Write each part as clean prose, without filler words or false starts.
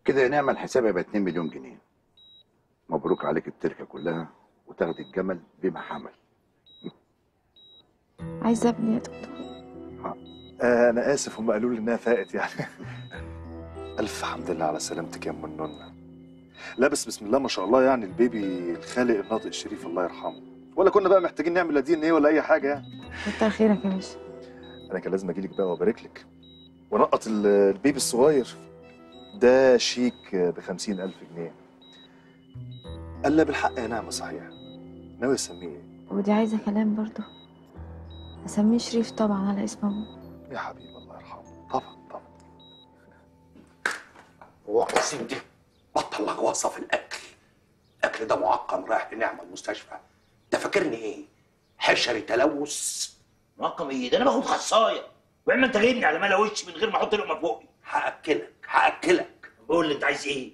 كده نعمل الحساب يبقى 2 مليون جنيه. مبروك عليك التركه كلها وتاخد الجمل بما حمل. عايزه ابني يا دكتور. انا اسف، هم قالوا لي انها فائت يعني. الف حمد لله على سلامتك يا ام النونه. لا بس بسم الله ما شاء الله، يعني البيبي الخالق الناطق الشريف الله يرحمه، ولا كنا بقى محتاجين نعمل لا دي ان ايه ولا اي حاجه يعني. كتر خيرك يا باشا. انا كان لازم اجيلك بقى وابارك لك ونقط البيبي الصغير ده شيك ب50,000 جنيه. قال لا بالحق يا نعمه صحيح. ناوي اسميه ايه؟ ودي عايزه كلام برضه. اسميه شريف طبعا على اسم ابوه. يا حبيبي الله يرحمه. طبعا طبعا. هو قسيم دي بطل لغواصه في الاكل. الاكل ده معقم رايح لنعمه المستشفى. انت فاكرني ايه؟ حشري تلوث. معقم ايه؟ ده انا باخد خصايه. وعم انت جايبني على ملا وشي من غير ما احط لقمه في بوقي. هاكلك. بقول لي انت عايز ايه؟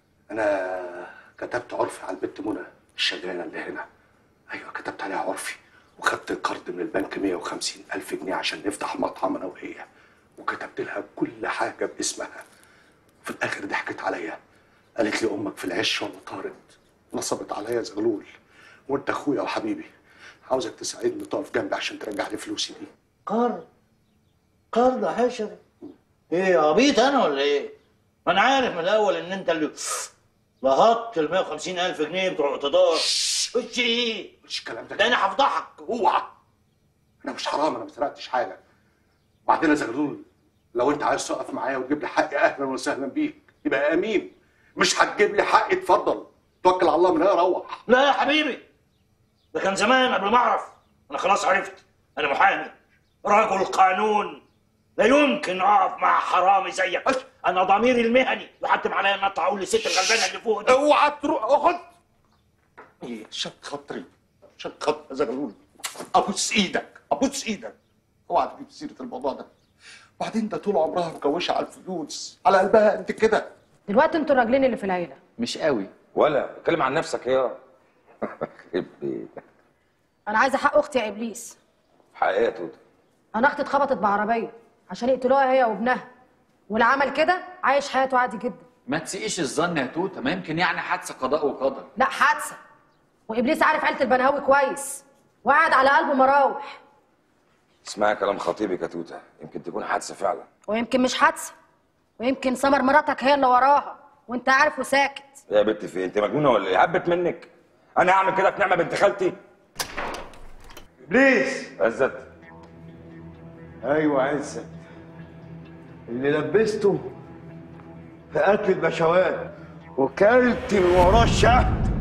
انا كتبت عرفي على البت منى الشغاله اللي هنا. ايوه كتبت عليها عرفي وخدت قرض من البنك 150,000 جنيه عشان نفتح المطعم انا وهي، وكتبت لها كل حاجه باسمها. في الاخر ضحكت عليا، قالت لي امك في العش ولا طارد، نصبت عليا زغلول. وانت اخويا وحبيبي، عاوزك تساعدني تقف جنبي عشان ترجع لي فلوسي دي. قرض يا حشري؟ ايه عبيط انا ولا ايه؟ ما انا عارف من الاول ان انت اللي لهطت ال 150,000 جنيه بتوع الاقتدار. وش ايه؟ مش الكلام ده انا هفضحك. اوعى، انا مش حرام، انا ما سرقتش حاجه. وبعدين يا زغلول، لو انت عايز تقف معايا وتجيب لي حقي اهلا وسهلا بيك، يبقى امين. مش هتجيب لي حقي اتفضل، توكل على الله من هنا روح. لا يا حبيبي، ده كان زمان قبل ما اعرف. انا خلاص عرفت، انا محامي رجل قانون، لا يمكن اقف مع حرامي زيك. انا ضميري المهني يحتم عليا ان اطلع اقول للست الغلبانه اللي فوق دي اوعى تروح. اخد ايه؟ شد خاطري يا زغلول، ابوس ايدك اوعى تجيب سيره الموضوع ده. بعدين ده طول عمرها مكوشه على الفلوس، على قلبها انت كده. دلوقتي انتوا الراجلين اللي في العيله. مش قوي ولا اتكلم عن نفسك يا خرب بيتك. انا عايزه حق اختي يا ابليس. حق ايه يا توته؟ انا اختي اتخبطت بعربيه عشان يقتلوها هي وابنها، واللي عمل كده عايش حياته عادي جدا. ما تسيئش الظن يا توته، ما يمكن يعني حادثه قضاء وقدر. لا حادثه، وابليس عارف عيله البنهاوي كويس وقاعد على قلبه مراوح. اسمعي كلام خطيبك يا توته، يمكن تكون حادثه فعلا، ويمكن مش حادثه، ويمكن سمر مراتك هي اللي وراها وانت عارف وساكت. يا بنت في انت مجنونه ولا ايه؟ هبت منك؟ انا هعمل كده في نعمه بنت خالتي؟ ابليس. عزت. ايوه عزت، اللي لبسته في قتل البشوات وكلت من وراه الشهد.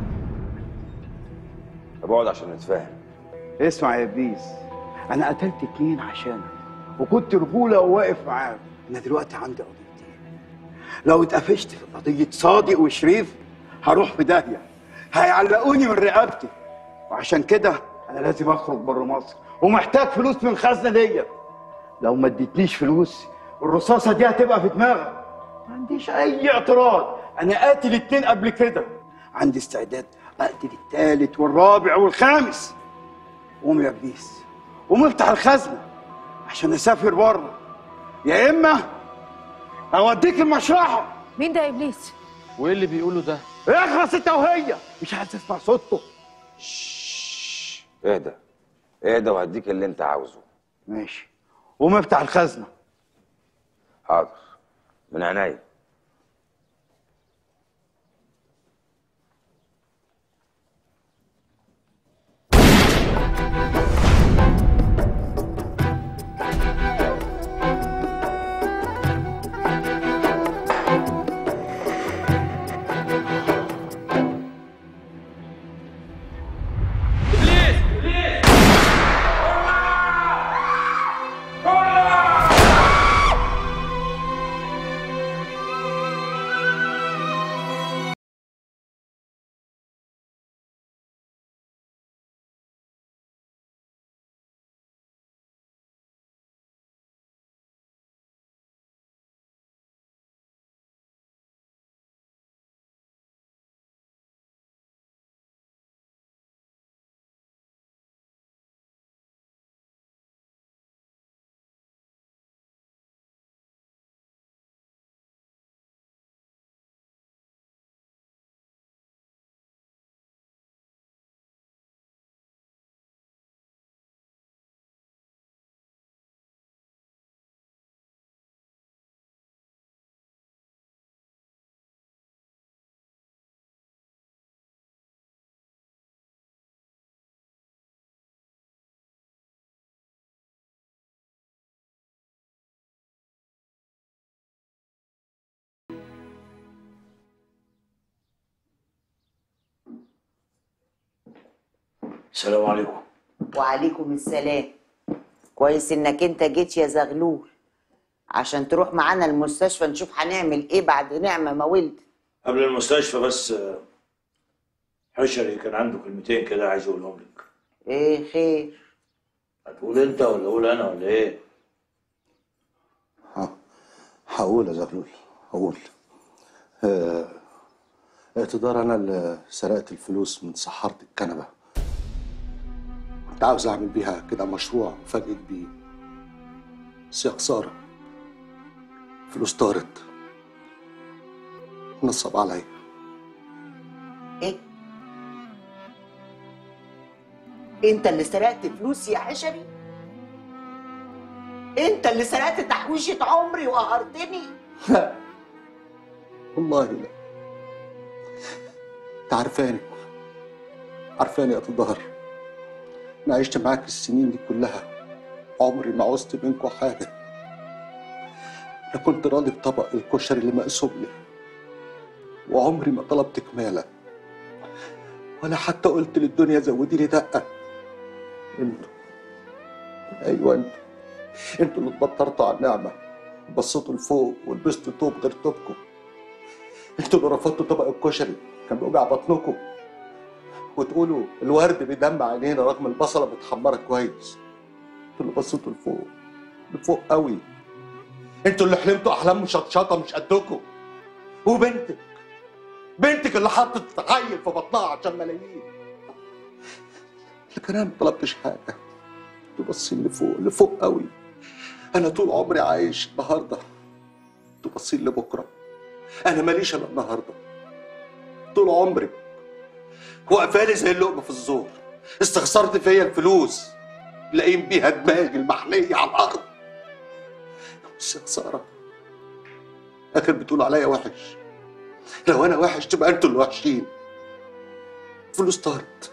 طب اقعد عشان نتفاهم. اسمع يا ابليس، انا قتلت 2 عشانك وكنت رجوله وواقف معاك. انا دلوقتي عندي قضيتين، لو اتقفشت في قضيه صادق وشريف هروح في داهيه، هيعلقوني من رقبتي، وعشان كده انا لازم اخرج بره مصر ومحتاج فلوس من الخزنه ديت. لو ما اديتنيش فلوس الرصاصه دي هتبقى في دماغك. ما عنديش اي اعتراض، انا قاتل 2 قبل كده، عندي استعداد اقتل الثالث والرابع والخامس. قوم يا ابليس، قوم افتح الخزنه عشان اسافر بره، يا اما اوديك المشرحه. مين ده يا ابليس؟ وايه اللي بيقوله ده؟ اخلص انت وهي، مش عايز تسمع صوته. اهدى وهديك اللي انت عاوزه. ماشي، قوم افتح الخزنه. حاضر، من عينيا. السلام عليكم. وعليكم السلام. كويس انك انت جيت يا زغلول عشان تروح معانا المستشفى نشوف هنعمل ايه بعد نعمة ما ولدت. قبل المستشفى بس حشري كان عنده كلمتين كده عايز اقولهم لك. ايه خير؟ هتقول انت ولا اقول انا ولا ايه؟ هقول يا زغلول، هقول. اعتذار انا اللي سرقت الفلوس من سحارة الكنبة. كنت عاوز اعمل بيها كده مشروع فاجئ بيه، بس يا خسارة فلوس طارت، نصب عليا. ايه؟ انت اللي سرقت فلوسي يا حشري؟ انت اللي سرقت تحويشة عمري وقهرتني؟ لا والله لا. انت عارفاني يا تظهر، انا عشت معاك السنين دي كلها، عمري ما عوزت منكم حاجه. انا كنت راضي بطبق الكشري اللي مقسوم لي، وعمري ما طلبت كماله، ولا حتى قلت للدنيا زودي لي دقه. انتوا، ايوه انتوا اللي اتبطرتوا على النعمه وبصيتوا لفوق ولبستوا توب غير توبكم. انتوا اللي رفضتوا طبق الكشري كان بيوجع بطنكم، وتقولوا الورد بيدمع عينينا رغم البصله متحمره كويس. انتوا اللي بصيتوا لفوق قوي. انتوا اللي حلمتوا احلام مشطشطه مش قدكم. بنتك اللي حطت عيل في بطنها عشان ملايين. لكن انا ما طلبتش حاجه. انتوا باصين لفوق قوي. انا طول عمري عايش النهارده، انتوا باصين لبكره. انا ماليش الا النهارده. طول عمري واقفالي زي اللقمه في الزور. استخسرت فيا الفلوس، لاقين بيها دماغي المحليه على الارض. بس يا خساره، اخر بتقول عليا وحش. لو انا وحش تبقى انتوا اللي وحشين. فلوس طارت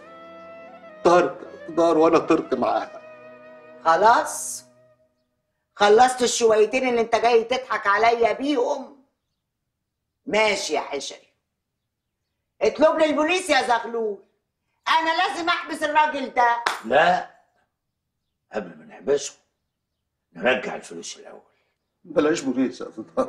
وانا طرت معاها. خلاص خلصت الشويتين اللي انت جاي تضحك عليا بيهم؟ ماشي يا حشري، اطلب لي البوليس يا زغلول، انا لازم احبس الراجل ده. لا، قبل ما نحبسه نرجع الفلوس الاول. بلاش بوليس يا فضل،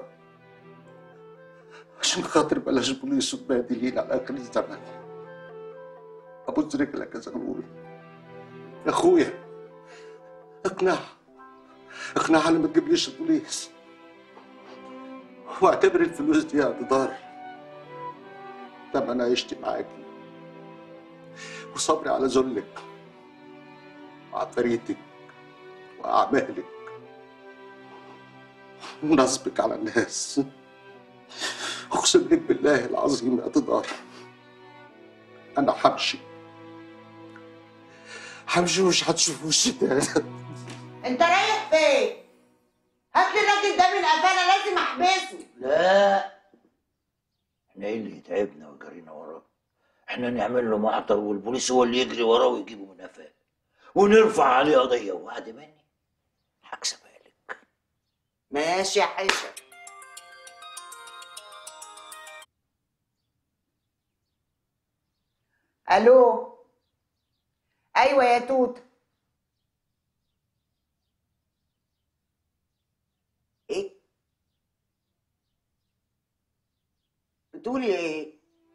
عشان خاطر بلاش بوليس وتبهدلين على اخر الزمن. ابوس رجلك يا زغلول يا اخويا، اقنعها ان ما تجيبليش البوليس، واعتبر الفلوس دي اعتذار تمن عيشتي معاكي وصبري على ذلك وعفاريتك واعمالك ونصبك على الناس. اقسم لك بالله العظيم يا تدار، انا همشي ومش هتشوف وشي تاني. انت رايح فين؟ هات لي الراجل ده من قفانا، لازم احبسه. لا، احنا ايه اللي يتعبنا ويجرينا وراه؟ احنا نعمل له محضر والبوليس هو اللي يجري وراه ويجيبه من قفاه ونرفع عليه قضيه، وعد مني هكسبها لك. ماشي يا حشر. الو، ايوه يا توت. ايه بتقولي ايه؟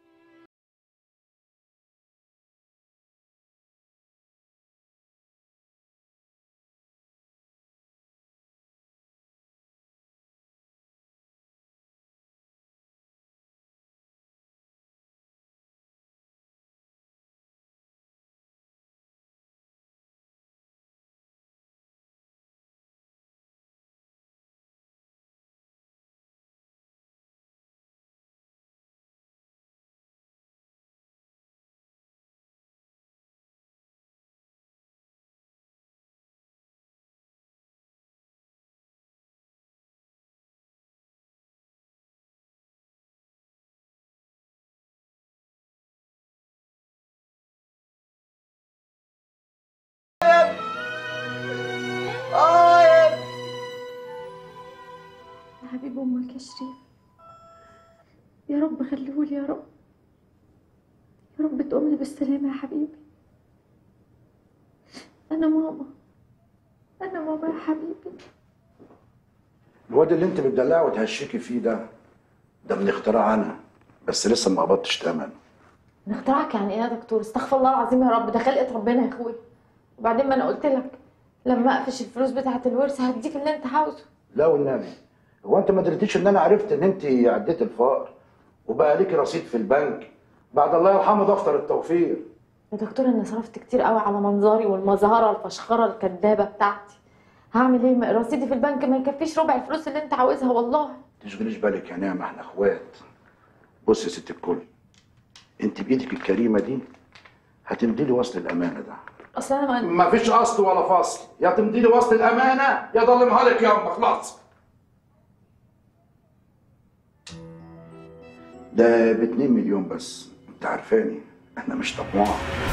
يا حبيب امك يا شريف، يا رب خليهولي، يا رب تقومني بالسلامة يا حبيبي. انا ماما، انا ماما يا حبيبي. الواد اللي انت بتدلعه وتهشكي فيه ده من اختراع انا، بس لسه ما قبضتش تمن. من اختراعك يعني ايه يا دكتور؟ استغفر الله العظيم يا رب، ده خلقة ربنا يا اخويا. وبعدين ما انا قلت لك لما اقفش الفلوس بتاعه الورث هديك اللي انت عاوزه. لا والنبي، هو انت ما دريتيش ان انا عرفت ان انت عديت الفقر وبقى ليكي رصيد في البنك بعد الله يرحمه دفتر التوفير؟ يا دكتور انا صرفت كتير قوي على منظري والمظهره الفشخره الكدابه بتاعتي. هعمل ايه؟ رصيدي في البنك ما يكفيش ربع الفلوس اللي انت عاوزها والله. تشغليش بالك يا نعمه، احنا اخوات. بص يا ست الكل، انت بايدك الكريمه دي هتمدي لي وصل الامانه ده. اصل انا ما فيش اصل ولا فصل، يا تمدي لي وصل الامانه يا ضلمها لك يا اما. خلاص ده ب 2 مليون بس، انت عارفاني احنا مش طماع.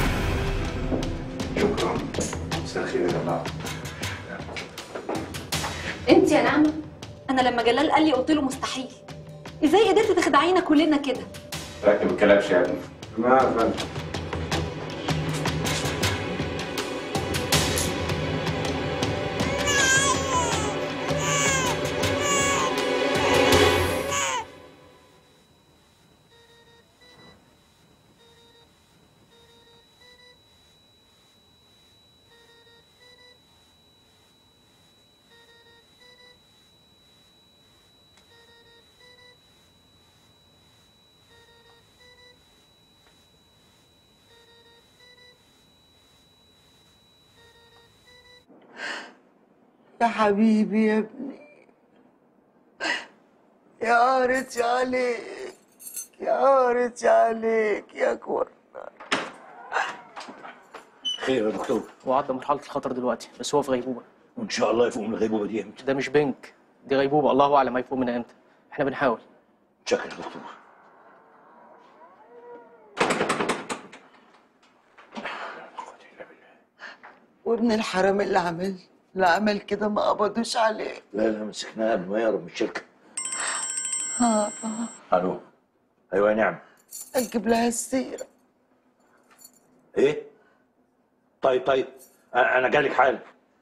شكرا. مساء الخير يا جماعه. انت يا نعمه، انا لما جلال قال لي قلت له مستحيل. ازاي قدرت تخدعينا كلنا كده؟ ركب الكلبش يا ابني. ما يا فندم. يا حبيبي يا ابني، يا قرتي عليك، يا قرتي عليك يا كورة. خير يا دكتور؟ هو عدى مرحلة الخطر دلوقتي، بس هو في غيبوبة. وان شاء الله يفوق من الغيبوبه دي امتى؟ ده مش بنك، دي غيبوبة، الله أعلم هيفوق منها امتى. احنا بنحاول. شكرا يا دكتور. وابن الحرام اللي عمل كده ما قبضوش عليه. لا مسكناه قبل ما يهرب من الشركه. ها الو. ايوه يا نعم. اجيب لها السيرة. ايه؟ طيب انا جالك حالا.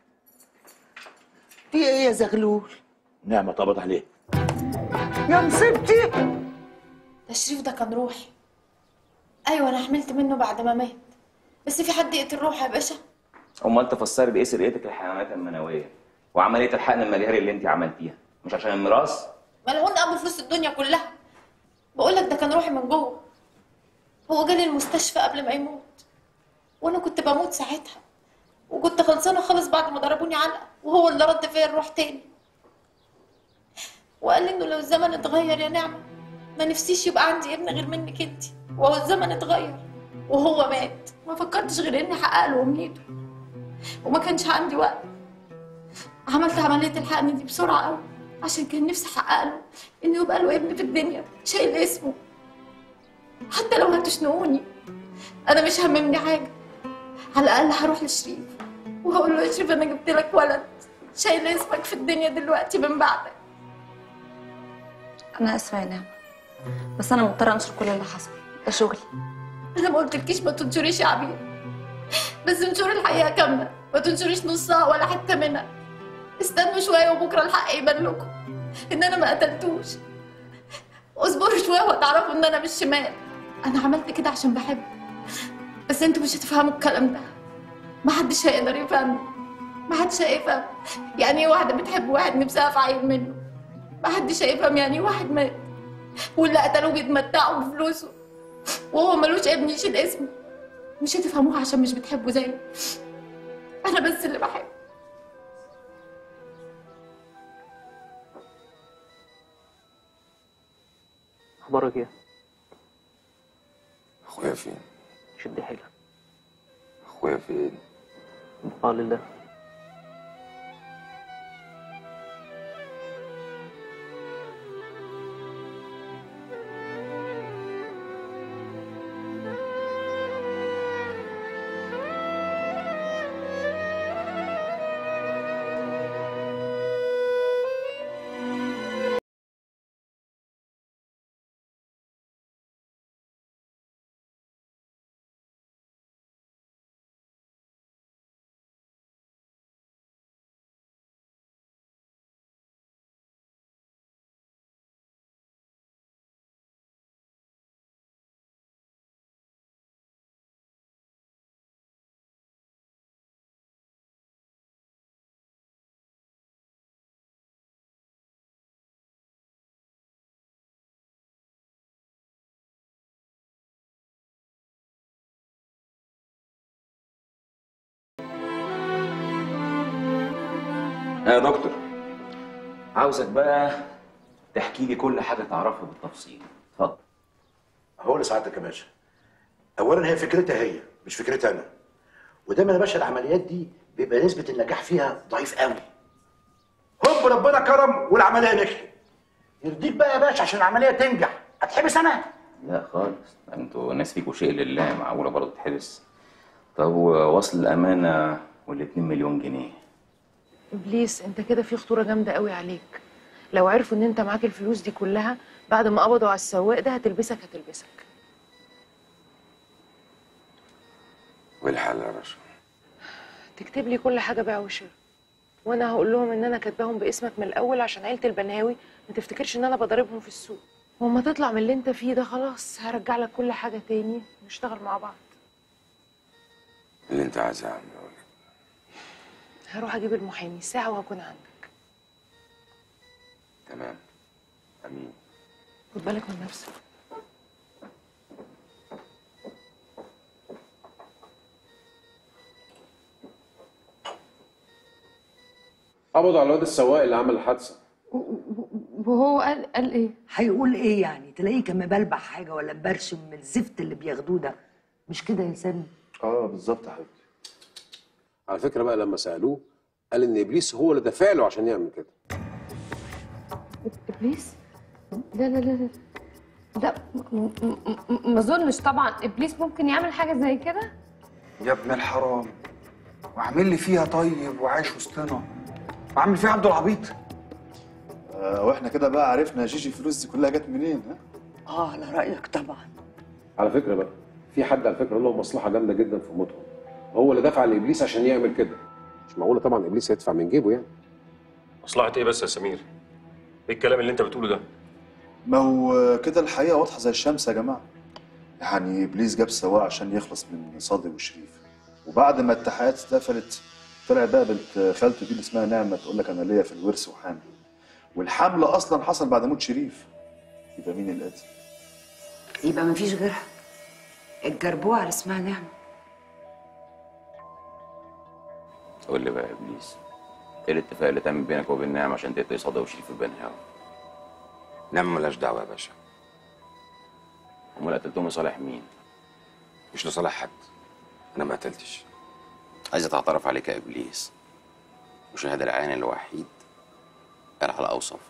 في ايه يا زغلول؟ نعمه اتقبض عليه. يا مصيبتي. ده شريف ده كان روحي. ايوه انا حملت منه بعد ما مات، بس في حد يقتل روحي يا باشا؟ امال تفسري بايه سرقتك الحيوانات المنويه وعمليه الحقن المجهري اللي انت عملتيها؟ مش عشان الميراث؟ ملعون ابو فلوس الدنيا كلها. بقول لك ده كان روحي من جوه. هو جالي المستشفى قبل ما يموت وانا كنت بموت ساعتها، وكنت خلصانه خالص بعد ما ضربوني علقه، وهو اللي رد فيا الروح تاني. وقال لي انه لو الزمن اتغير يا نعمه ما نفسيش يبقى عندي ابن غير منك انت. وهو الزمن اتغير وهو مات، ما فكرتش غير اني احقق له امنيته، وما كانش عندي وقت. عملت عمليه الحقن دي بسرعه قوي عشان كان نفسي احقق له انه يبقى له ابن في الدنيا شايل اسمه. حتى لو هتشنقوني انا مش هممني حاجه، على الاقل هروح لشريف وهقول له يا شريف انا جبت لك ولد شايل اسمك في الدنيا دلوقتي من بعدك. انا اسفه يا نعمه، بس انا مضطره انشر كل اللي حصل، ده شغلي. انا ما قلتلكيش ما تنشريش يا عبير، بس انشري الحقيقه كامله، ما تنشريش نصها ولا حته منها. استنوا شويه وبكره الحق يبان لكم ان انا ما قتلتوش. اصبروا شويه وهتعرفوا ان انا مش شمال. انا عملت كده عشان بحب، بس انتوا مش هتفهموا الكلام ده. محدش هيقدر يفهمه، محدش هيفهم يعني ايه واحده بتحب واحد نفسها في عيل منه. محدش هيفهم يعني ايه واحد مات واللي قتلوه بيتمتعوا بفلوسه وهو ملوش ابن يشيل اسمه. مش هتفهموها عشان مش بتحبوا زيي. انا بس اللي بحب. أخبارك إيه؟ اخويا فين؟ شد حيلك. اخويا فين؟ بقى لله. يا دكتور، عاوزك بقى تحكي لي كل حاجه تعرفها بالتفصيل. اتفضل. هقول لسعادتك يا باشا. اولا هي فكرتها هي مش فكرتي انا. ودايما يا باشا العمليات دي بيبقى نسبه النجاح فيها ضعيف قوي. هوب ربنا كرم والعمليه نجحت. يرضيك بقى يا باشا عشان العمليه تنجح هتحبس انا؟ لا خالص، انتوا ناس فيكوا شيء لله، معقوله برضه تحبس؟ طب ووصل الامانه وال2 مليون جنيه؟ ابليس، انت كده في خطوره جامده قوي عليك. لو عرفوا ان انت معاك الفلوس دي كلها بعد ما قبضوا على السواق ده هتلبسك. وايه الحل يا باشا؟ تكتب لي كل حاجه بقى وشر، وانا هقول لهم ان انا كاتباهم باسمك من الاول عشان عيله البناوي ما تفتكرش ان انا بضربهم في السوق. وما تطلع من اللي انت فيه ده خلاص هرجع لك كل حاجه تاني ونشتغل مع بعض. اللي انت عايزاه اعمله. هروح اجيب المحامي ساعه وهكون عندك. تمام. امين. خد بالك من نفسك. قبضوا على الواد السواق اللي عمل الحادثه. وهو قال ايه؟ هيقول ايه يعني؟ تلاقيه كان مبلبع حاجه ولا مبرشم من الزفت اللي بياخدوه ده. مش كده يا سامي؟ بالظبط يا حبيبتي. على فكره بقى لما سالوه قال ان ابليس هو اللي دافع له عشان يعمل كده. ابليس؟ لا لا لا لا، ما اظنش طبعا ابليس ممكن يعمل حاجه زي كده. يا ابن الحرام، وعامل لي فيها طيب وعايش وسطنا، وعامل فيها عبد العبيط. واحنا كده بقى عرفنا يا جيجي الفلوس دي كلها جت منين؟ ها؟ على رايك طبعا. على فكره بقى في حد على فكره له مصلحه جامده جدا في موتهم، هو اللي دفع لابليس عشان يعمل كده. مش معقوله طبعا ابليس يدفع من جيبه يعني. مصلحه ايه بس يا سمير؟ ايه الكلام اللي انت بتقوله ده؟ ما هو كده الحقيقه واضحه زي الشمس يا جماعه. يعني ابليس جاب سواق عشان يخلص من صادق وشريف، وبعد ما التحقيقات اتقفلت طلع بقى بنت خالته دي اللي اسمها نعمه تقول لك انا ليا في الورث وحامل، والحمل اصلا حصل بعد موت شريف. يبقى مين القاتل؟ يبقى مفيش غيرها، الجربوعه اللي اسمها نعمه. قول لي بقى يا ابليس، ايه الاتفاق اللي تم بينك وبين نعمه عشان تقتل صادق وشريف البنهاوي؟ نعمه مالهاش دعوه يا باشا. امال قتلتهم لصالح مين؟ مش لصالح حد، انا ما قتلتش. عايز اتعترف عليك يا ابليس، وشاهد العين الوحيد قال على اوصافه.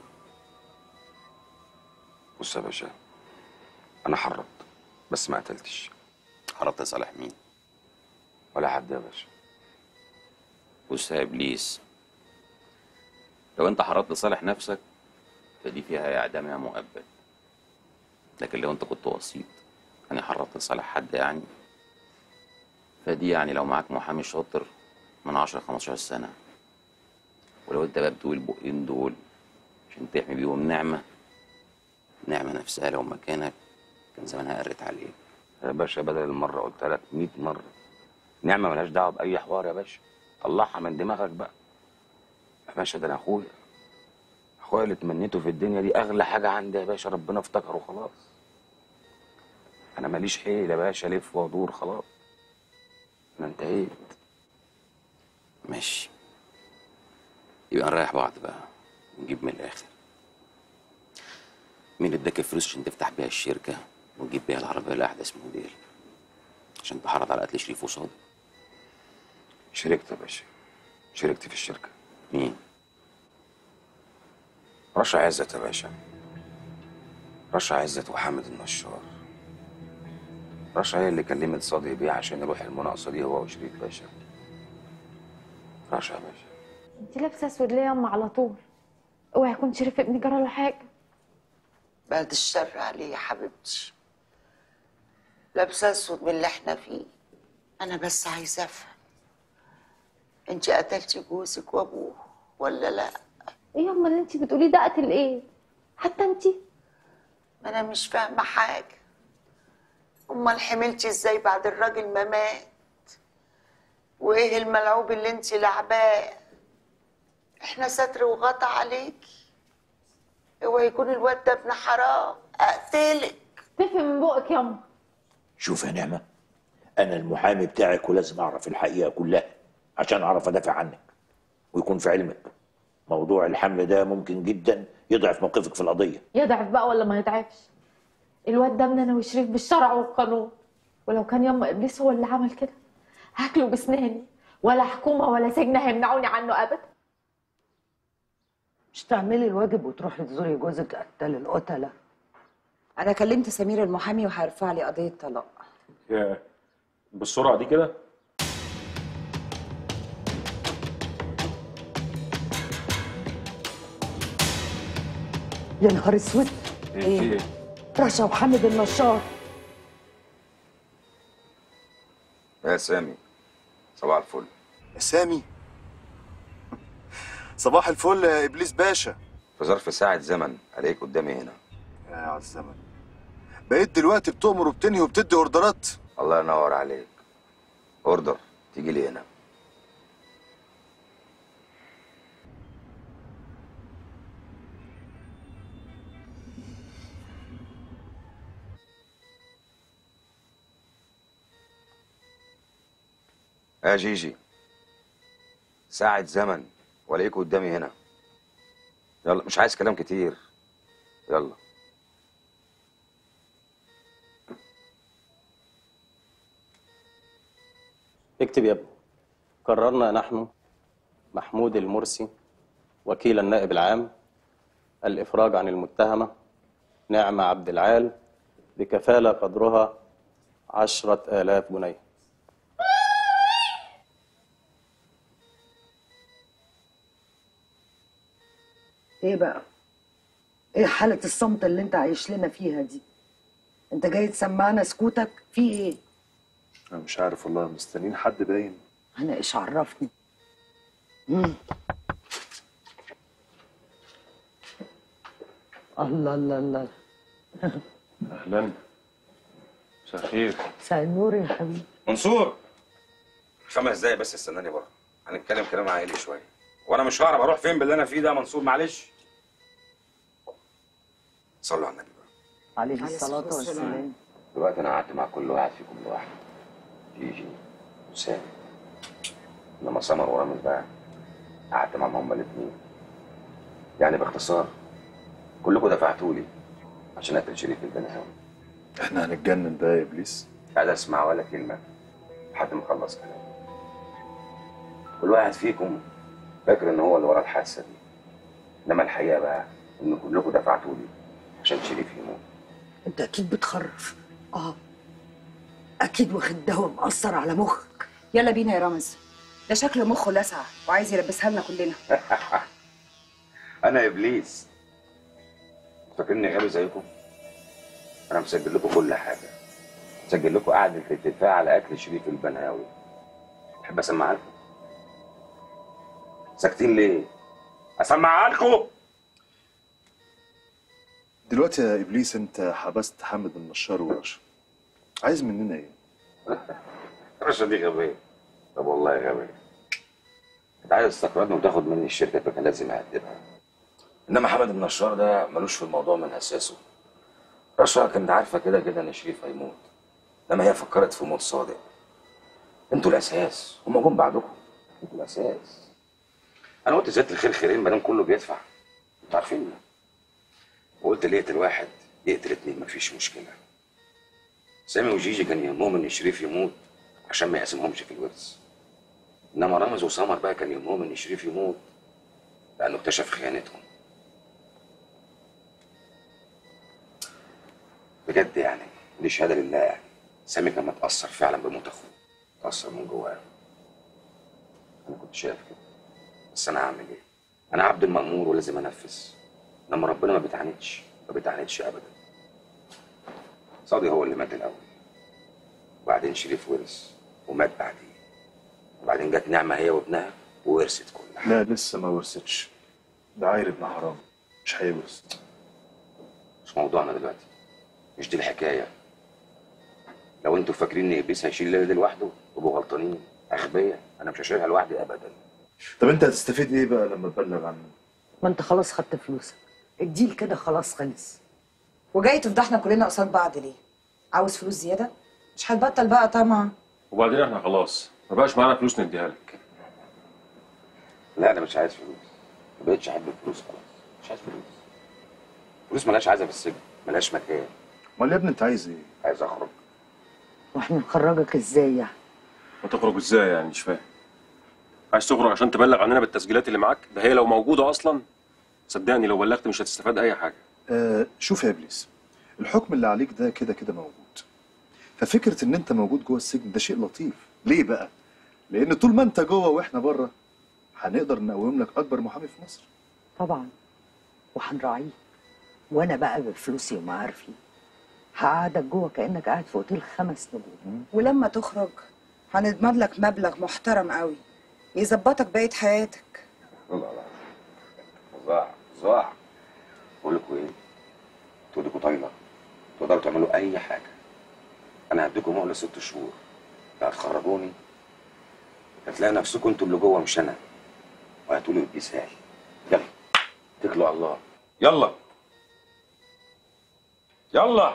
بص يا باشا، انا حرضت بس ما قتلتش. حرضت لصالح مين؟ ولا حد يا باشا. بص يا ابليس، لو انت حرضت لصالح نفسك فدي فيها اعدام يا مؤبد، لكن لو انت كنت وسيط يعني حرضت لصالح حد يعني، فدي يعني لو معاك محامي شاطر من 10 ل 15 سنه، ولو انت بقى بتقول البقين دول عشان تحمي بيهم نعمه نفسها لو مكانك كان زمانها قرت عليك. يا باشا بدل المره قلت لك 100 مره، نعمه مالهاش دعوه باي حوار يا باشا، طلعها من دماغك بقى يا باشا. ده انا اخويا اللي تمنيته في الدنيا دي اغلى حاجه عندي يا باشا، ربنا افتكره خلاص. انا ماليش حيل يا باشا الف وادور، خلاص انا انتهيت. ماشي، يبقى نريح بعض بقى ونجيب من الاخر. مين اللي اداك الفلوس عشان تفتح بيها الشركه وتجيب بيها العربيه لاحدث موديل عشان تحرض على قتل شريف وصادق؟ شاركت يا باشا، شاركت في الشركه. مين؟ رشا عزت يا باشا، رشا عزت وحامد النشار. رشا هي اللي كلمت صادق بيه عشان يروح المناقصه دي هو وشريف باشا. رشا يا باشا. انت لابسه اسود ليه يا اما على طول؟ اوعي يكون شريف ابني جرى له حاجه. بعد الشر عليه يا حبيبتي، لابسه اسود من اللي احنا فيه. انا بس عايزه افهم، انت قتلتي جوزك وابوه ولا لا؟ ايه يا اما اللي انت بتقوليه ده؟ قتل ايه؟ حتى انت؟ ما انا مش فاهمه حاجه. امال حملتي ازاي بعد الراجل ما مات؟ وايه الملعوب اللي انت لعباه؟ احنا ستر وغطى عليكي. اوعي يكون الواد ده ابن حرام اقتلك. تفهم من بقك ياما. شوف يا نعمه، انا المحامي بتاعك ولازم اعرف الحقيقه كلها عشان اعرف ادافع عنك ويكون في علمك موضوع الحمل ده ممكن جدا يضعف موقفك في القضيه. يضعف بقى ولا ما يضعفش؟ الواد ده من انا وشريف بالشرع والقانون، ولو كان ياما ابليس هو اللي عمل كده هاكله بسناني، ولا حكومه ولا سجن هيمنعوني عنه ابدا. مش تعملي الواجب وتروحي تزوري جوزك قتال القتله؟ انا كلمت سمير المحامي وهيرفع لي قضيه طلاق. يا بالسرعه دي كده؟ يا نهار اسود. ايه؟ رشا وحامد النشار. يا سامي صباح الفل. سامي صباح الفل يا ابليس باشا. في ظرف ساعة زمن الاقيك قدامي هنا. يا على الزمن، بقيت دلوقتي بتؤمر وبتنهي وبتدي اوردرات. الله ينور عليك. اوردر تيجي لي هنا. يا جيجي ساعة زمن والاقيك قدامي هنا. يلا مش عايز كلام كتير، يلا. اكتب يا ابني. قررنا نحن محمود المرسي وكيل النائب العام الإفراج عن المتهمة نعمة عبد العال بكفالة قدرها 10,000 جنيه. ايه بقى؟ ايه حالة الصمت اللي انت عايش لنا فيها دي؟ انت جاي تسمعنا سكوتك؟ في ايه؟ انا مش عارف والله، مستنيين حد باين. انا ايش عرفني؟ الله الله الله. اهلا، مساء الخير. مساء النور يا حبيبي. منصور 5 دقايق بس استناني بره، هنتكلم كلام عائلي شويه، وانا مش هعرف اروح فين باللي انا فيه ده. منصور معلش. صلوا على النبي بقى عليه الصلاة والسلام. دلوقتي انا قعدت مع كل واحد فيكم لوحده، جيجي وسامي، انما سمر ورامز بقى قعدت معاهم هما الاثنين. يعني باختصار كلكم دفعتوا لي عشان اقتل شريف البنهاوي. احنا هنتجنن بقى يا ابليس. مش عايز اسمع ولا كلمه لحد ما اخلص كلامي. كل واحد فيكم فاكر ان هو اللي ورا الحادثه دي، انما الحقيقه بقى ان كلكم دفعتوا لي عشان شريف يموت. انت اكيد بتخرف. اكيد واخد دواء مأثر على مخك. يلا بينا يا رامز، ده شكله مخه لسع وعايز يلبسها لنا كلنا. انا ابليس فاكرني غبي زيكم؟ انا مسجل لكم كل حاجه، مسجل لكم قعده الاتفاق على اكل شريف البنهاوي. تحب اسمعها لكم؟ ساكتين ليه؟ اسمعها لكم. دلوقتي يا ابليس انت حبست حامد النشار ورشا، عايز مننا ايه؟ رشا دي غبيه. طب والله غبيه. انت عايز تستقرضني وتاخد مني الشركه، فكان لازم اهددها. انما حامد النشار ده ملوش في الموضوع من اساسه. رشا كانت عارفه كده كده ان شريف هيموت، انما هي فكرت في موت صادق. انتوا الاساس، هم جم بعدكم. انتوا الاساس. انا قلت زيت الخير خيرين ما دام كله بيدفع. انتوا عارفين، وقلت اللي يقتل واحد يقتل 2 مفيش مشكله. سامي وجيجي كان يهمهم ان شريف يموت عشان ما يقسمهمش في الورث، انما رامز وسمر بقى كان يهمهم ان شريف يموت لانه اكتشف خيانتهم. بجد يعني دي شهاده لله. يعني سامي كان متاثر فعلا بموت اخوه، متاثر من جواه. انا كنت شايف كده، بس انا هعمل ايه؟ انا عبد المأمور ولازم انفذ. انما ربنا ما بيتعاندش، ما بيتعاندش ابدا. صادق هو اللي مات الاول، وبعدين شريف ورث ومات بعديه، وبعدين جت نعمه هي وابنها وورثت كل حاجه. لا لسه ما ورثتش، ده عاير ابن حرام مش هيورث. مش موضوعنا دلوقتي، مش دي الحكايه. لو انتوا فاكرين ان ابليس هيشيل الليله دي لوحده تبقوا غلطانين، اغبياء. انا مش هشيلها لوحدي ابدا. طب انت هتستفيد ايه بقى لما تبلغ عنه؟ ما انت خلاص خدت فلوسك، الديل كده خلاص خلص. وجاي تفضحنا كلنا قصاد بعض ليه؟ عاوز فلوس زياده؟ مش هتبطل بقى طمع. وبعدين احنا خلاص ما بقاش معانا فلوس نديها لك. لا انا مش عايز فلوس، ما بقتش احب الفلوس خلاص، مش عايز فلوس. فلوس مالهاش عايزه في السجن، مالهاش مكان. امال يا ابني انت عايز ايه؟ عايز اخرج. واحنا نخرجك ازاي يعني؟ هتخرج ازاي يعني؟ مش فاهم. عايز تخرج عشان تبلغ عننا بالتسجيلات اللي معاك؟ ده هي لو موجوده اصلا صدقني لو بلغت مش هتستفاد اي حاجه. شوف يا ابليس، الحكم اللي عليك ده كده كده موجود. ففكره ان انت موجود جوه السجن ده شيء لطيف. ليه بقى؟ لان طول ما انت جوه واحنا بره هنقدر نقوم لك اكبر محامي في مصر. طبعا، وهنراعيه. وانا بقى بفلوسي ومعارفي هقعدك جوه كانك قاعد في اوتيل 5 نجوم. ولما تخرج هنضمن لك مبلغ محترم قوي يظبطك بقية حياتك. والله العظيم فظاع. بقول لكم ايه؟ انتوا ايديكوا طايله، تقدروا تعملوا اي حاجه. انا هديكم مهله 6 شهور، لا هتخرجوني هتلاقي نفسكم انتوا اللي جوه مش انا، وهتقولوا ابليس هاي. يلا اتكلوا على الله. يلا يلا.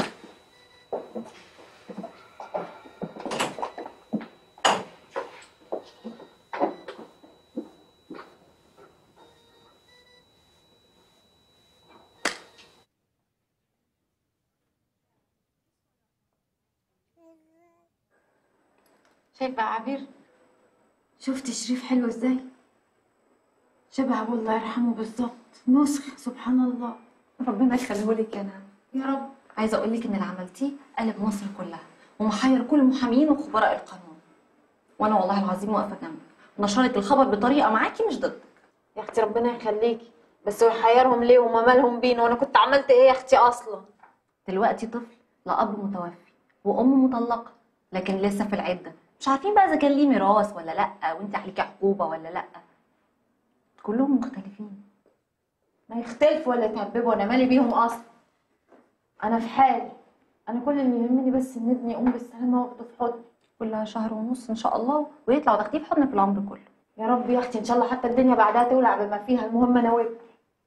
شايفة يا عبير؟ شفت شريف حلو ازاي؟ شبه ابوه الله يرحمه بالظبط، نسخة سبحان الله. ربنا يخليهولك يا نعم. يا رب. عايزه اقول لك ان اللي عملتيه قلب مصر كلها ومحير كل المحامين وخبراء القانون. وانا والله العظيم واقفه جنبك ونشرت الخبر بطريقه معاكي مش ضدك. يا اختي ربنا يخليكي، بس ويحيرهم ليه وما مالهم بينا؟ وانا كنت عملت ايه يا اختي اصلا؟ دلوقتي طفل لأب متوفي وام مطلقه لكن لسه في العده، مش عارفين بقى اذا كان ليه ميراث ولا لا، وانت عليكي عقوبه ولا لا. كلهم مختلفين. ما يختلفوا ولا يتهببوا، انا مالي بيهم اصلا. انا في حالي. انا كل اللي يهمني بس ان ابني يقوم بالسلامه واخده في حضني. كلها شهر ونص ان شاء الله ويطلع وتاخديه في حضنك العمر كله. يا رب يا اختي، ان شاء الله حتى الدنيا بعدها تولع بما فيها، المهم انا وابني.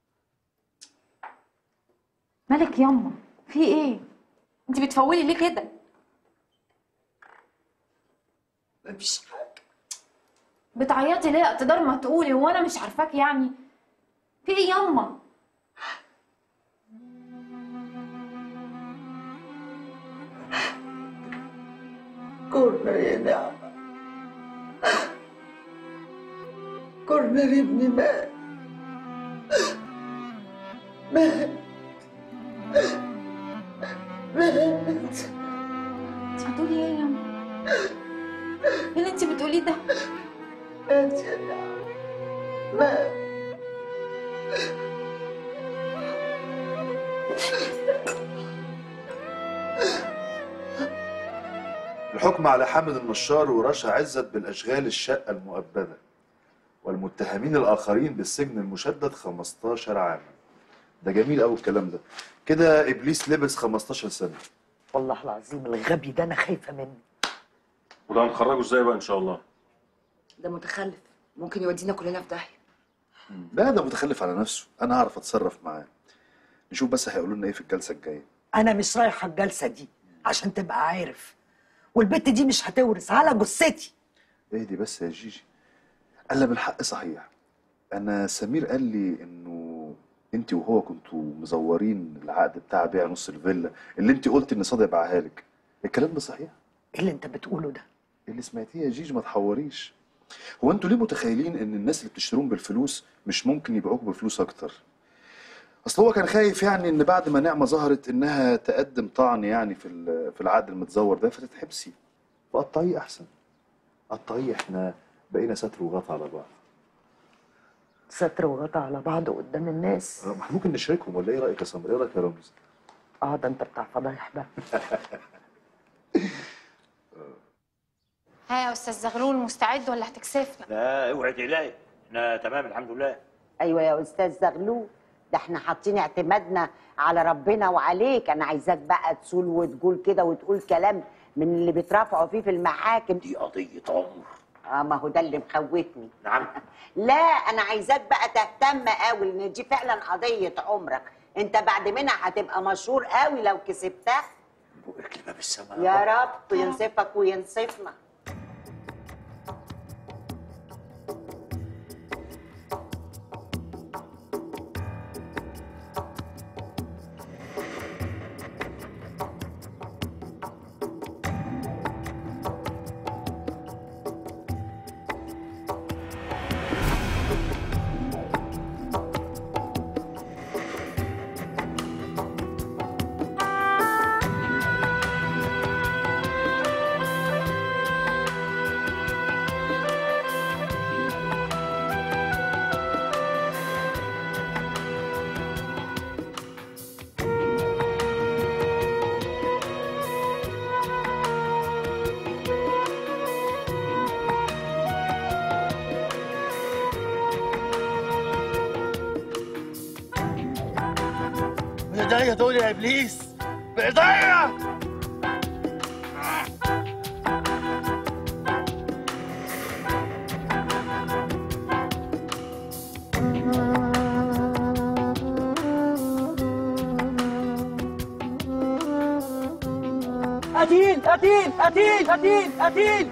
مالك ياما؟ في ايه؟ انت بتفولي ليه كده؟ مفيش حاجه. بتعيطي ليه؟ اقتدار ما تقولي، هو انا مش عارفاك يعني؟ في ايه ياما؟ كورنر يا نعمة، كورنر ابني مات. مات. انت بتقولي ايه ياما؟ ايه اللي انت بتقوليه ده؟ مات يا نعمة، مات. الحكم على حامد النشار ورشا عزت بالاشغال الشقه المؤبده والمتهمين الاخرين بالسجن المشدد 15 عاما. ده جميل قوي الكلام ده. كده ابليس لبس 15 سنه. والله العظيم الغبي ده انا خايفه منه. وده هنخرجه ازاي بقى ان شاء الله؟ ده متخلف، ممكن يودينا كلنا في داهيه. لا ده متخلف على نفسه، انا هعرف اتصرف معاه. نشوف بس هيقولوا لنا ايه في الجلسه الجايه. انا مش رايحه الجلسه دي عشان تبقى عارف، والبت دي مش هتورث على جثتي. اهدي بس يا جيجي. قال بالحق صحيح. انا سمير قال لي انه انت وهو كنتوا مزورين العقد بتاع بيع نص الفيلا اللي انت قلت ان صادق باعها لك. الكلام ده صحيح؟ ايه اللي انت بتقوله ده؟ اللي سمعتيه يا جيجي، ما تحوريش. هو انتوا ليه متخيلين ان الناس اللي بتشترون بالفلوس مش ممكن يبيعوكوا بفلوس اكتر؟ اصل هو كان خايف يعني ان بعد ما نعمه ظهرت انها تقدم طعن يعني في العقد المتزور ده فتتحبسي. فقطعيه احسن. قطعيه، احنا بقينا ستر وغطا على بعض. ستر وغطا على بعض قدام الناس. ممكن نشاركهم ولا ايه رايك يا سمر؟ ايه رايك يا رامز؟ ده انت بتاع فضايح بقى. ها يا استاذ زغلول، مستعد ولا هتكسفنا؟ لا اوعي تقلقي، احنا تمام الحمد لله. ايوه يا استاذ زغلول، ده احنا حاطين اعتمادنا على ربنا وعليك. انا عايزاك بقى تسول وتقول كده وتقول كلام من اللي بيترافعوا فيه في المحاكم. دي قضيه عمر. ما هو ده اللي مخوفني. نعم. لا انا عايزاك بقى تهتم قوي لان دي فعلا قضيه عمرك. انت بعد منها هتبقى مشهور قوي لو كسبتها. بقك لباب السماء يا رب ينصفك وينصفنا. بايديا دول يا ابليس، بايديا. قتيل قتيل قتيل قتيل قتيل.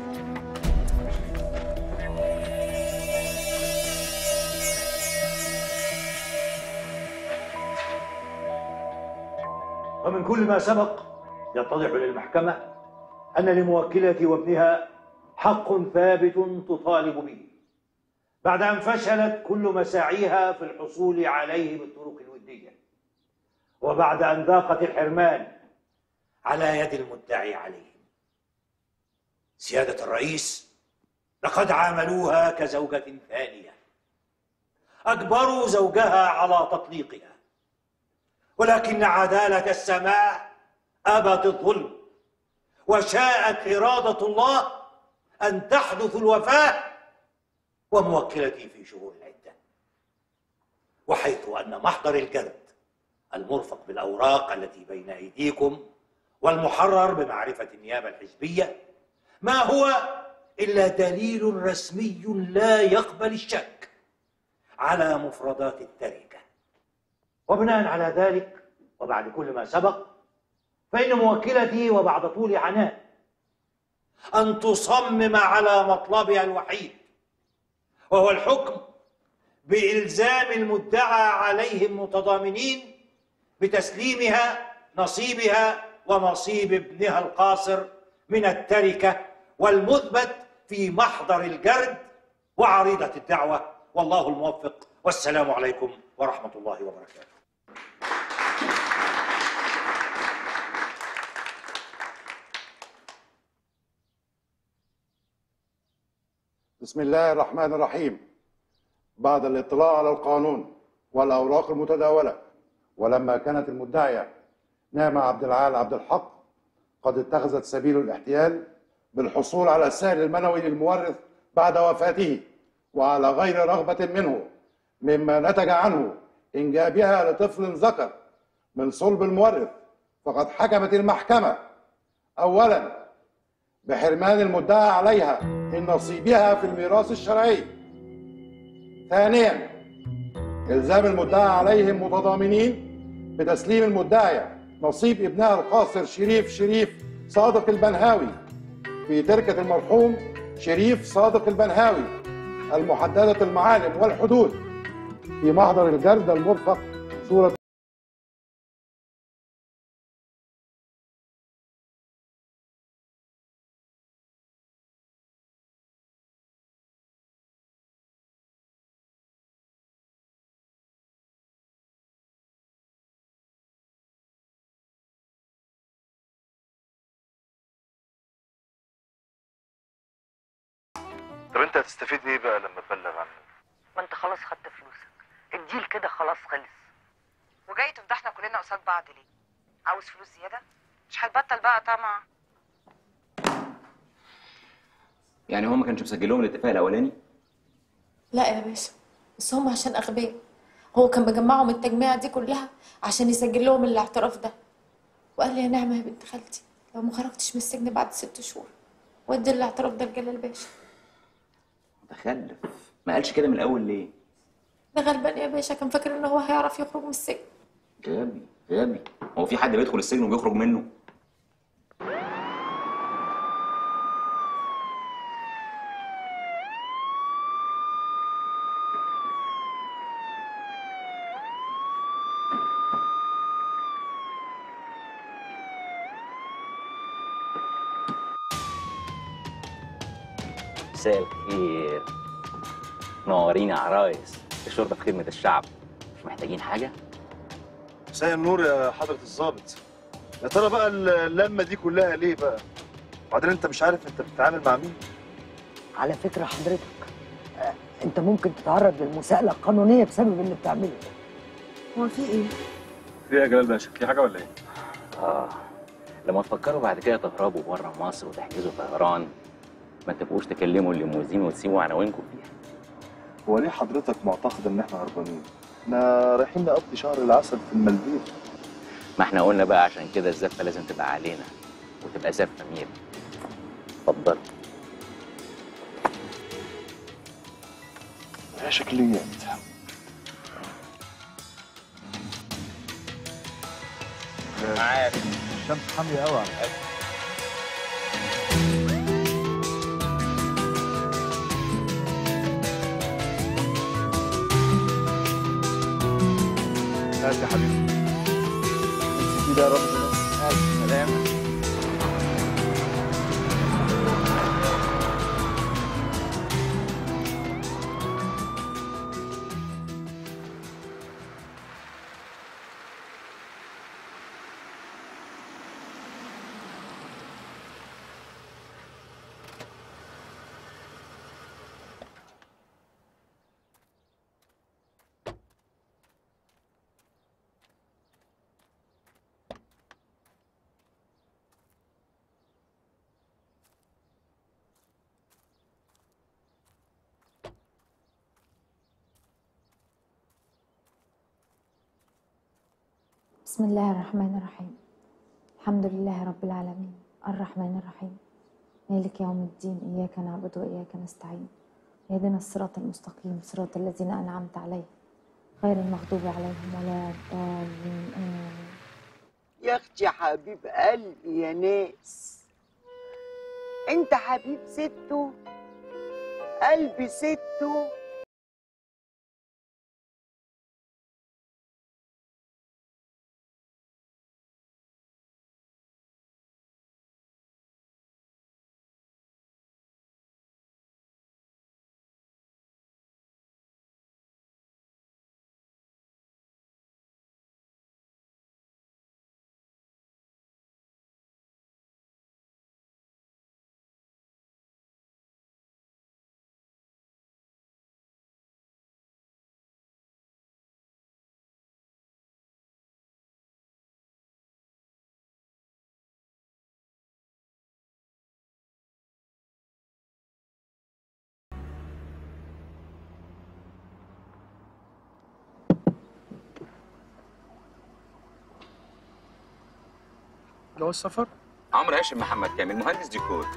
ومن كل ما سبق يتضح للمحكمة أن لموكلتي وابنها حق ثابت تطالب به بعد أن فشلت كل مساعيها في الحصول عليه بالطرق الودية، وبعد أن ذاقت الحرمان على يد المدعي عليهم. سيادة الرئيس، لقد عاملوها كزوجة ثانية، أجبروا زوجها على تطليقها، ولكن عدالة السماء أبت الظلم، وشاءت إرادة الله أن تحدث الوفاة وموكلتي في شهور العدة. وحيث أن محضر الجلد المرفق بالأوراق التي بين أيديكم والمحرر بمعرفة النيابة الحزبية ما هو إلا دليل رسمي لا يقبل الشك على مفردات التركة، وبناء على ذلك وبعد كل ما سبق فإن موكلتي وبعد طول عناء أن تصمم على مطلبها الوحيد، وهو الحكم بإلزام المدعى عليهم متضامنين بتسليمها نصيبها ونصيب ابنها القاصر من التركة والمثبت في محضر الجرد وعريضة الدعوة، والله الموفق، والسلام عليكم ورحمة الله وبركاته. بسم الله الرحمن الرحيم. بعد الاطلاع على القانون والأوراق المتداولة، ولما كانت المدعية نعمة عبد العال عبد الحق قد اتخذت سبيل الاحتيال بالحصول على السائل المنوي للمورث بعد وفاته وعلى غير رغبة منه، مما نتج عنه إنجابها لطفل ذكر من صلب المورث، فقد حكمت المحكمة أولا بحرمان المدعى عليها من نصيبها في الميراث الشرعي، ثانيا إلزام المدعى عليهم متضامنين بتسليم المدعية نصيب ابنها القاصر شريف صادق البنهاوي في تركة المرحوم شريف صادق البنهاوي المحددة المعالم والحدود في محضر الجرد المرفق صورة طب انت هتستفيد ايه بقى لما تبلغ عنه؟ ما انت خلاص خدت فلوسك، الديل كده خلاص خلص. وجاي تفضحنا كلنا قصاد بعض ليه؟ عاوز فلوس زياده؟ مش هتبطل بقى طمع. يعني هو ما كانش مسجل لهم الاتفاق الاولاني؟ لا يا باشا، بس هم عشان أغبياء. هو كان مجمعهم التجميعة دي كلها عشان يسجل لهم الاعتراف ده، وقال لي يا نعمة يا بنت خالتي لو ما خرجتش من السجن بعد 6 شهور ودي الاعتراف ده لجلال باشا. متخلف، ما قالش كده من الاول ليه؟ ده غلبان يا باشا، كان فاكر ان هو هيعرف يخرج من السجن. غبي، هو في حد بيدخل السجن وبيخرج منه؟ مساء الخير، نورين يا عرايس. الشرطة في خدمة الشعب، مش محتاجين حاجة؟ مساء النور يا حضرة الضابط. يا ترى بقى اللمة دي كلها ليه بقى؟ وبعدين انت مش عارف انت بتتعامل مع مين؟ على فكرة حضرتك انت ممكن تتعرض للمساءلة القانونية بسبب اللي بتعمله ده. هو في ايه؟ في ايه يا جلال باشا؟ في حاجة ولا ايه؟ لما تفكروا بعد كده تهربوا بره مصر وتحجزوا طيران ما تبقوش تكلموا الليموزين وتسيبوا عناوينكم فيها. هو ليه حضرتك معتقد ان احنا هربانين؟ احنا رايحين نقضي شهر العسل في المالديف. ما احنا قلنا بقى عشان كده الزفه لازم تبقى علينا وتبقى زفه ميري. اتفضل. يا شكليات. عارف الشمس حامية قوي على الأكل. هات يا حبيبي. امسك ايدي يا رب. ألف سلامة. بسم الله الرحمن الرحيم. الحمد لله رب العالمين الرحمن الرحيم مالك يوم الدين، إياك نعبد وإياك نستعين، اهدنا الصراط المستقيم صراط الذين أنعمت عليهم غير المغضوب عليهم ولا الضالين آمين. يا اختي حبيب قلبي يا ناس، انت حبيب ستو، قلبي ستو. جواز سفر؟ عمرو هاشم محمد كامل، مهندس ديكور.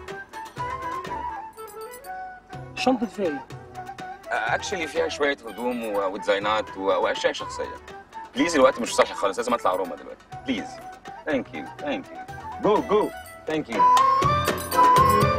شنطة فيها ايه؟ اكشلي فيها شويه هدوم وديزاينات واشياء شخصيه. بليز الوقت مش صالح خالص، لازم اطلع روما دلوقتي. بليز. ثانك يو ثانك يو. جو جو. ثانك يو.